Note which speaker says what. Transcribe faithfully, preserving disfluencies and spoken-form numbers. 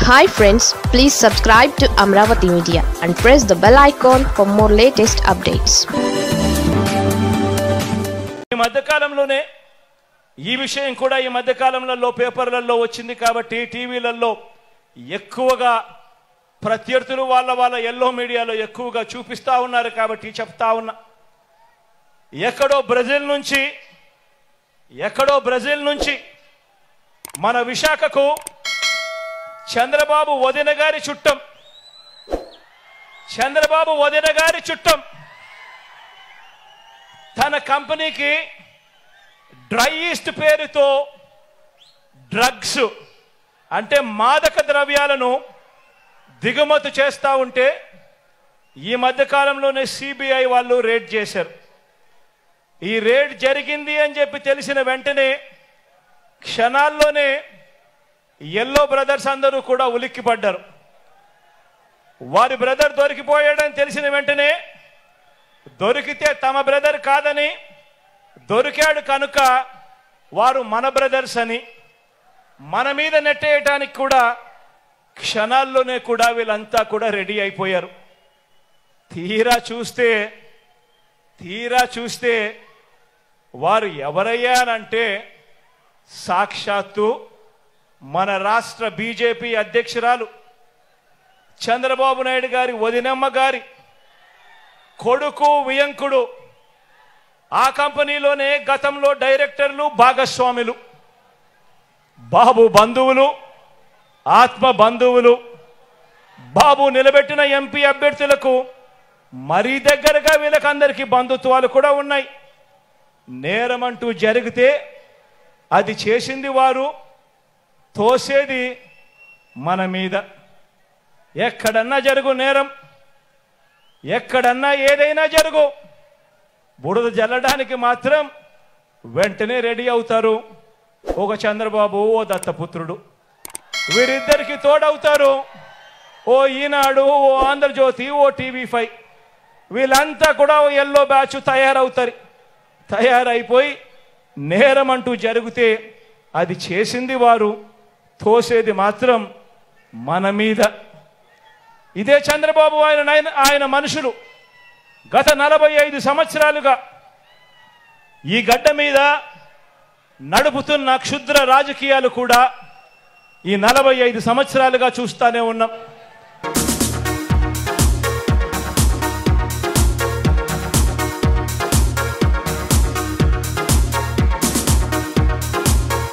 Speaker 1: Hi friends, please subscribe to Amravati Media and press the bell icon for more latest updates.
Speaker 2: ఈ మధ్య కాలంలోనే ఈ విషయం కూడా ఈ మధ్య కాలంలో పేపర్లలో వచ్చింది కాబట్టి టీవీలలో ఎక్కువగా ప్రత్యర్థులు వాళ్ళ వాళ్ళ ఎల్లో మీడియాలో ఎక్కువగా చూపిస్తా ఉన్నారు కాబట్టి చెప్తా ఉన్నా. ఎక్కడో బ్రెజిల్ నుంచి ఎక్కడో బ్రెజిల్ నుంచి మన విశాఖకు చంద్రబాబు వదిన గారి చుట్టం చంద్రబాబు వదిన గారి చుట్టం తన కంపెనీకి డ్రై ఈస్ట్ పేరుతో డ్రగ్స్ అంటే మాదక ద్రవ్యాలను దిగుమతి చేస్తూ ఉంటే ఈ మధ్య కాలంలోనే సిబిఐ వాళ్ళు రేడ్ చేశారు. ఈ రేడ్ జరిగింది అని చెప్పి తెలిసిన వెంటనే క్షణాల్లోనే ఎల్లో బ్రదర్స్ అందరూ కూడా ఉలిక్కిపడ్డారు. వారి బ్రదర్ దొరికిపోయాడని తెలిసిన వెంటనే దొరికితే తమ బ్రదర్ కాదని, దొరికాడు కనుక వారు మన బ్రదర్స్ అని మన మీద నెట్టేయటానికి కూడా క్షణాల్లోనే కూడా వీళ్ళంతా కూడా రెడీ అయిపోయారు. తీరా చూస్తే తీరా చూస్తే వారు ఎవరయ్యారంటే సాక్షాత్తు మన రాష్ట్ర బీజేపీ అధ్యక్షురాలు చంద్రబాబు నాయుడు గారి వదినమ్మ గారి కొడుకు వియంకుడు. ఆ కంపెనీలోనే గతంలో డైరెక్టర్లు భాగస్వాములు, బాబు బంధువులు, ఆత్మ బంధువులు. బాబు నిలబెట్టిన ఎంపీ అభ్యర్థులకు మరీ దగ్గరగా వీళ్ళకందరికీ బంధుత్వాలు కూడా ఉన్నాయి. నేరమంటూ జరిగితే అది చేసింది వారు, తోసేది మన మీద. ఎక్కడన్నా జరుగు నేరం, ఎక్కడన్నా ఏదైనా జరుగు, బురద జల్లడానికి మాత్రం వెంటనే రెడీ అవుతారు. ఒక చంద్రబాబు, ఓ దత్తపుత్రుడు, వీరిద్దరికి తోడవుతారు ఓ ఈనాడు, ఓ ఆంధ్రజ్యోతి, ఓ టీవీ ఫైవ్. వీళ్ళంతా కూడా ఓ ఎల్లో బ్యాచ్ తయారవుతారు. తయారైపోయి నేరం అంటూ జరిగితే అది చేసింది వారు, తోసేది మాత్రం మన మీద. ఇదే చంద్రబాబు ఆయన ఆయన మనుషులు గత నలభై ఐదు సంవత్సరాలుగా ఈ గడ్డ మీద నడుపుతున్న క్షుద్ర రాజకీయాలు కూడా ఈ నలభై ఐదు సంవత్సరాలుగా చూస్తానే ఉన్నాం.